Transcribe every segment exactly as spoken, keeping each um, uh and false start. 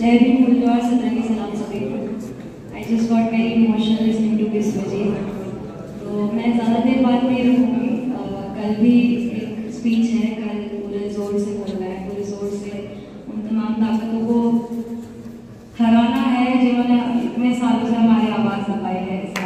जय भीम गुरुद्वारा सतरंगी सलाम सभी को। I just got very emotional listening to this Vijay. तो मैं ज़्यादा देर बात नहीं रहूँगी। कल भी एक स्पीच है, कल पूरे जोर से बोलना है, पूरे जोर से उन तमाम ताकतों को हराना है जिन्होंने इतने सालों से हमारी आवाज़ दबाई है। इस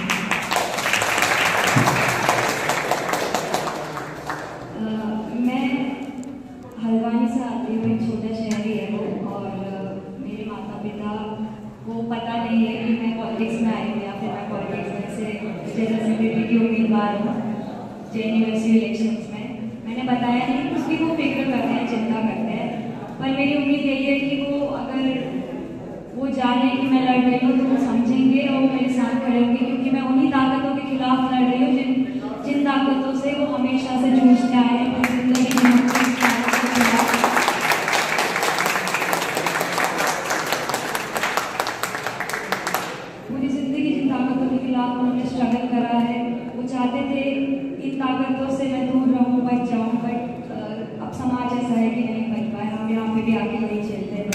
मैं हल्द्वानी से आती हूँ, एक छोटा शहरी है वो, और मेरे माता पिता को पता नहीं है कि मैं पॉलिटिक्स में आई हूँ या फिर मैं पॉलिटिक्स में से जनरल सेक्रेटरी की उम्मीदवार हूँ J N U S U elections में। मैंने बताया नहीं, उसकी वो फिक्र करते हैं, चिंता करते हैं, पर मेरी उम्मीद यही है कि वो अगर वो जाने कि मैं लड़ रही हूँ तो वो समझेंगे और वो मेरे साथ खड़े होंगे, क्योंकि मैं उन्हीं ताकतों के खिलाफ लड़ रही हूँ जिन जिन ताकतों से वो हमेशा से जूझते आए हैं पूरी जिंदगी में। पूरी जिंदगी जिन ताकतों के खिलाफ उन्होंने स्ट्रगल करा है, वो चाहते थे इन ताकतों से मैं दूर रहूँ, बच जाऊँ, बट अब समाज ऐसा है कि नहीं बच पाए। हम यहाँ पे भी आके नहीं झेलते हैं।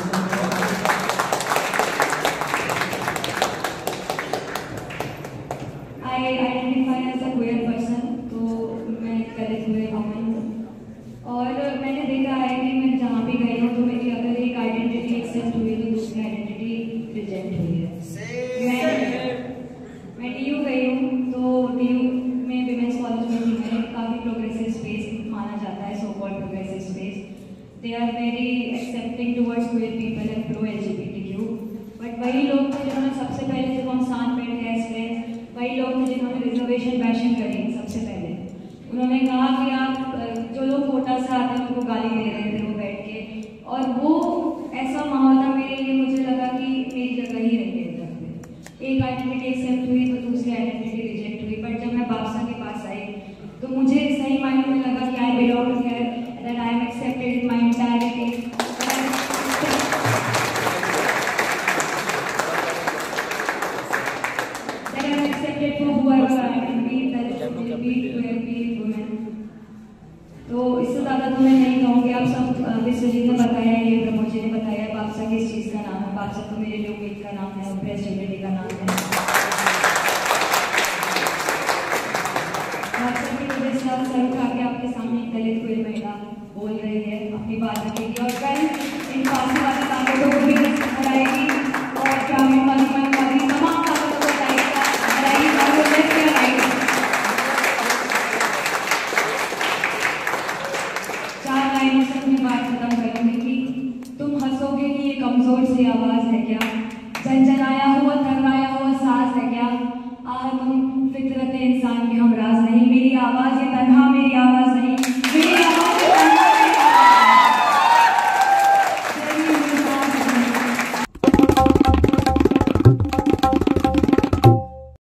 I identify as a queer person, तो मैं दलित हुए वुमन हूँ, और मैंने देखा है कि मैं जहाँ भी गई हूँ तो मेरी अगर एक आइडेंटिटी एक्सेप्ट हुई तो दूसरी आइडेंटिटी रिजेक्ट हुई है। मैं मैं डी यू गई हूँ, तो डी यू में विमेंस कॉलेज में थी मैं। काफ़ी प्रोग्रेसिव स्पेस माना जाता है, so called progressive space. They are very accepting towards queer people and pro L G B T Q. But वही लोग थे जिन्होंने सबसे पहले जब हम साथ बैठ गए इसमें, वही लोग थे जिन्होंने रिजर्वेशन बैशिंग करी सबसे पहले। उन्होंने कहा कि आप जो लोग कोटा से आते हैं उनको गाली दे रहे थे वो बैठ के, और वो ऐसा माहौल था मेरे लिए, मुझे लगा कि मेरी जगह ही नहीं है इधर पे। एक आइडेंटिटी एक्सेप्ट हुई तो दूसरी आइडेंटिटी रिजेक्ट हुई। बट जब मैं बादशाह के पास आई तो मुझे सही मायने में लगा कि I belong here, that I am accepted in my entirety. तो इससे ज़्यादा तो मैं नहीं कहूँगी। आप सब विश्वजीत ने बताया, ये प्रमोद जी ने बताया, बादशाह किस चीज़ का नाम है। बादशाह तो मेरे लिए उम्मीद का नाम है, प्रेस यूनिटी का नाम है। बादशाह की वजह से आप सर उठा के आपके सामने एक दलित कोई महिला बोल रही है, अपनी बात रखेगी, और कल इन फांसीवादी ताकतों को भी हराएगी और ग्रामीण वाली तमाम ताकतों को हराएगी, और वो लेफ्ट या राइट। चार लाइनों से अपनी बात खत्म करूंगी कि तुम हंसोगे कि ये कमजोर सी आवाज